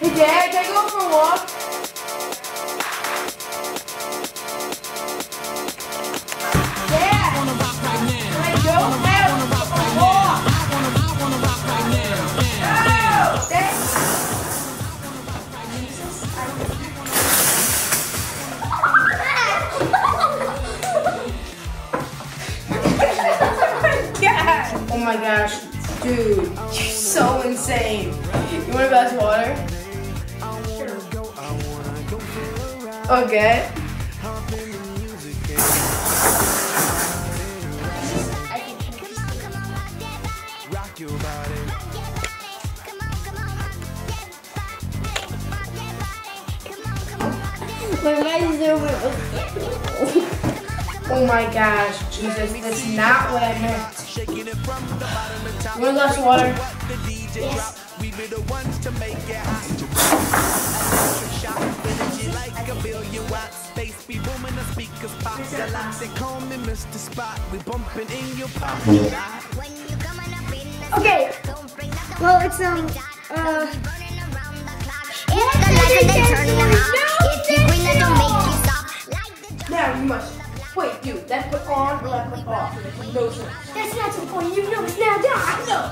Hey Dad, can I go for a walk? Dad, can I go out for a walk? No! Dad. Oh my gosh, dude, you're so insane. You want a glass of water? Sure. Okay. Oh my gosh, Jesus, that's not what I meant. You want a glass of water? Yes. Okay. Well, it's Now you must. Wait, dude, that put on or that put off? No sense. that's not the point. You know it's now done. No.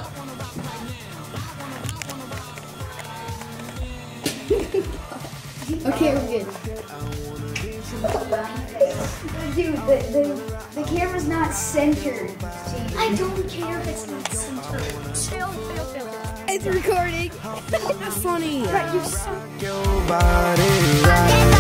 Okay, we're good. Dude, the camera's not centered. I don't care if it's not centered. Chill. It's recording. That's funny. Right, you're so...